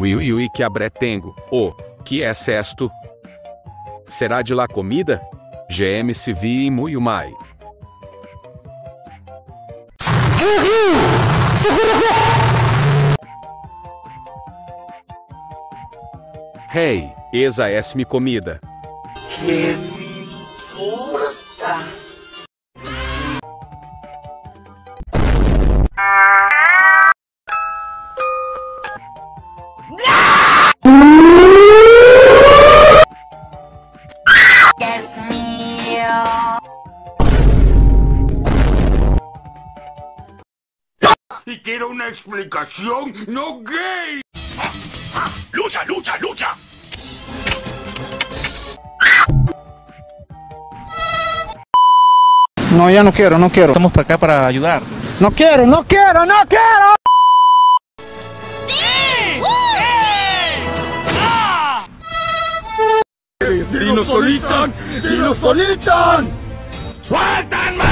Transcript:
Ui, ui, ui, que abré tengo. Oh, que é cesto? Será de lá comida? GM se vi muito mai. Hey, esa es-me comida. Que me importa? Es mío. Y quiero una explicación, no gay. ¡Lucha, lucha, lucha! No, ya no quiero, no quiero. Estamos para acá para ayudar. No quiero, no quiero, no quiero. ¡Dinos solichan! ¡Dinos solichan! ¡Suéltanme!